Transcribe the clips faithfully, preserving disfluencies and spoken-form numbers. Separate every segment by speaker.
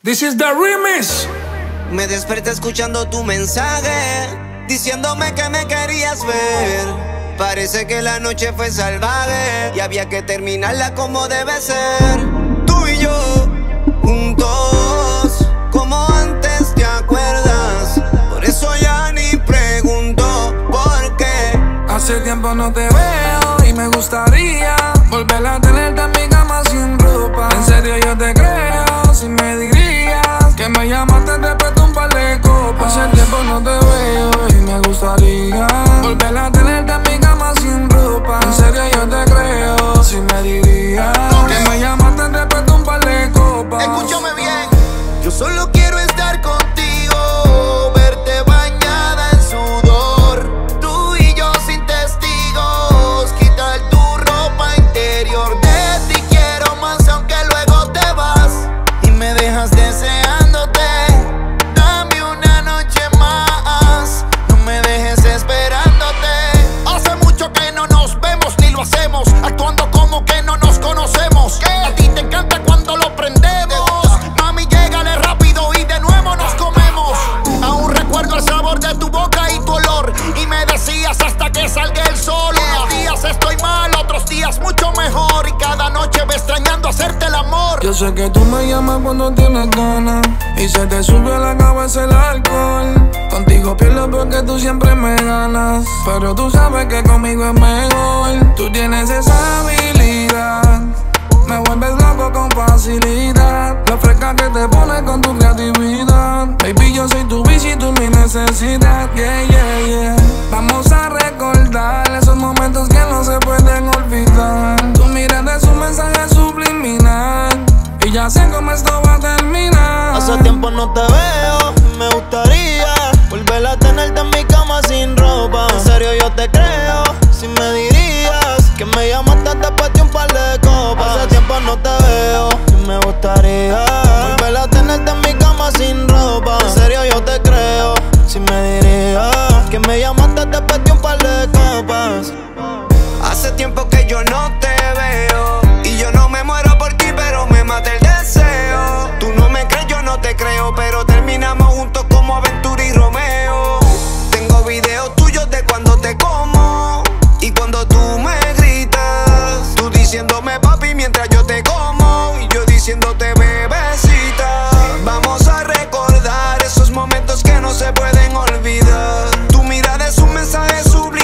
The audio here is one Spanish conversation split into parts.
Speaker 1: This is the remix.
Speaker 2: Me desperté escuchando tu mensaje, diciéndome que me querías ver. Parece que la noche fue salvaje y había que terminarla como debe ser. Tú y yo, juntos, como antes, ¿te acuerdas? Por eso ya ni pregunto por qué.
Speaker 1: Hace tiempo no te veo y me gustaría volver a tenerte en mi cama sin ropa. En serio yo te creo, si me dirías que me llamaste después de un par de copas. Hace tiempo no te veo y me gustaría volver a tenerte en mi cama sin ropa. En serio yo te creo, si me dirías que me llamaste después de un par de copas.
Speaker 2: Escúchame bien, yo solo quiero estar contigo, verte bañada en sudor, tú y yo sin testigos, quitar tu ropa interior. De ti quiero más aunque luego te vas y me dejas deseándote. Dame una noche más, no me dejes esperándote. Hace mucho que no nos vemos ni lo hacemos, actuando como que no nos conocemos. ¿Qué? A ti te encanta cuando lo prendemos, mami, llégale rápido y de nuevo nos comemos. Aún recuerdo el sabor de tu boca y tu olor, y me decías hasta que salga el sol. Unos días estoy mal, otros días mucho mejor, y cada noche ve extrañando hacerte el amor.
Speaker 1: Yo sé que tú me llamas cuando tienes ganas y se te sube a la cabeza el alcohol. Contigo pierdo porque tú siempre me ganas, pero tú sabes que conmigo es mejor. Tú tienes esa habilidad, me vuelves loco con facilidad. La fresca que te pones con tu creatividad. Baby, yo soy tu vicio y tú mi necesidad. Yeah, yeah, yeah. Vamos a recordar esos momentos que no se pueden olvidar. Tu mirada es un mensaje subliminal y ya sé cómo esto va a terminar.
Speaker 2: Hace tiempo no te veo, me gustaría volver a tenerte en mi cama sin ropa. En serio yo te creo, si me dirías que me llamaste después de un par de copas. Hace tiempo no te veo y me gustaría volver a tenerte en mi cama sin ropa. En serio yo te creo, si me dirías que me llamaste después de un par de copas. Hace tiempo que yo no te veo y yo no me muero por ti, pero me mata el deseo. Tú no me crees, yo no te creo, pero terminamos juntos como Aventura y Romeo. Tengo videos tuyos de cuando te como y cuando tú me gritas, tú diciéndome papi mientras yo te como y yo diciéndote bebecita. Vamos a recordar esos momentos que no se pueden olvidar. Tu mirada es un mensaje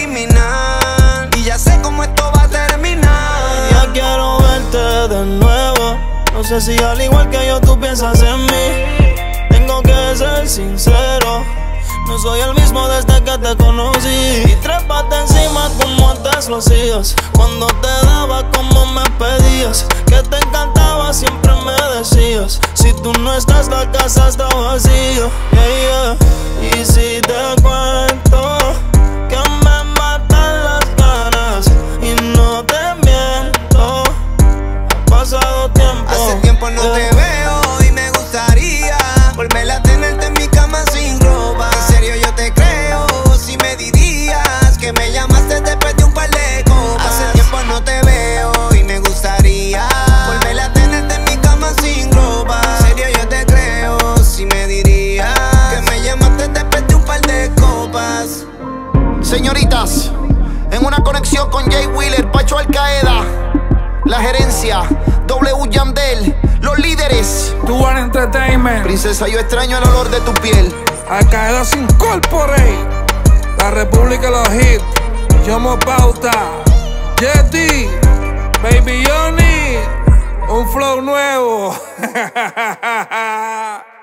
Speaker 2: subliminal y ya sé cómo esto va a terminar. Ya quiero verte de nuevo, no sé si al igual que yo tú piensas en mí. Tengo que ser sincero, no soy el mismo desde que te conocí. Y trépate encima como antes lo hacías, cuando te daba como me pedías. Que te encantaba siempre me decías, si tú no estás la casa está vacía. Yeah, yeah. Y si te cuento que me matan las ganas y no te miento, ha pasado tiempo. Hace tiempo no te veo y me gustaría volver a tenerte en mi cama sin ropa. En serio yo te creo, si me dirías que me llamaste después de un par de copas. Hace tiempo no te veo y me gustaría volver a tenerte en mi cama sin ropa. En serio yo te creo, si me dirías que me llamaste después de un par de copas. Señoritas, en una conexión con Jay Wheeler, Pacho Al-Qaeda, la gerencia, W Yandel, los líderes,
Speaker 1: Tuan Entertainment,
Speaker 2: princesa, yo extraño el olor de tu piel.
Speaker 1: Al-Qaeda sin Corporate, la República de los Hits, Yomo Pauta, Yeti, Baby Yoni, un flow nuevo.